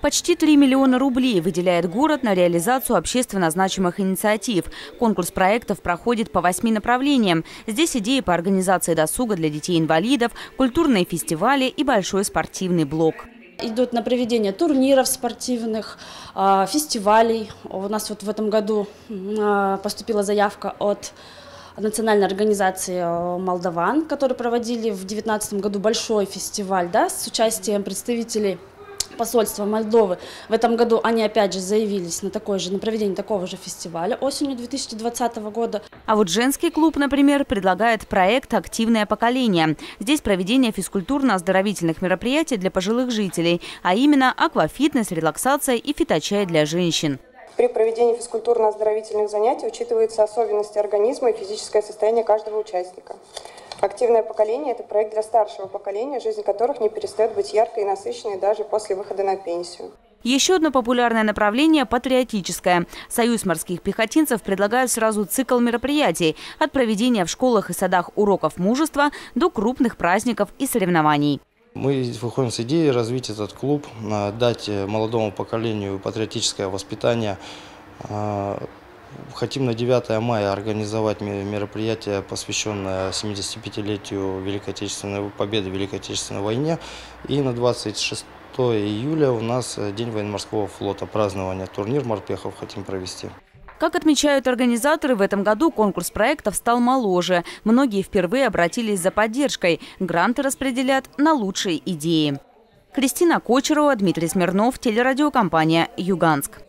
Почти 3 миллиона рублей выделяет город на реализацию общественно значимых инициатив. Конкурс проектов проходит по 8 направлениям. Здесь идеи по организации досуга для детей-инвалидов, культурные фестивали и большой спортивный блок. Идут на проведение турниров спортивных, фестивалей. У нас вот в этом году поступила заявка от национальной организации «Молдаван», которые проводили в 2019 году большой фестиваль, с участием представителей посольства Молдовы. В этом году они опять же заявились на проведение такого же фестиваля осенью 2020 года. А вот женский клуб, например, предлагает проект «Активное поколение». Здесь проведение физкультурно-оздоровительных мероприятий для пожилых жителей, а именно аквафитнес, релаксация и фиточай для женщин. При проведении физкультурно-оздоровительных занятий учитываются особенности организма и физическое состояние каждого участника. «Активное поколение» – это проект для старшего поколения, жизнь которых не перестает быть яркой и насыщенной даже после выхода на пенсию. Еще одно популярное направление – патриотическое. Союз морских пехотинцев предлагает сразу цикл мероприятий – от проведения в школах и садах уроков мужества до крупных праздников и соревнований. Мы выходим с идеей развить этот клуб, дать молодому поколению патриотическое воспитание. Хотим на 9 мая организовать мероприятие, посвященное 75-летию победы в Великой Отечественной войне. И на 26 июля у нас День военно-морского флота, празднование, турнир морпехов хотим провести. Как отмечают организаторы, в этом году конкурс проектов стал моложе. Многие впервые обратились за поддержкой. Гранты распределят на лучшие идеи. Кристина Кочерова, Дмитрий Смирнов, телерадиокомпания «Юганск».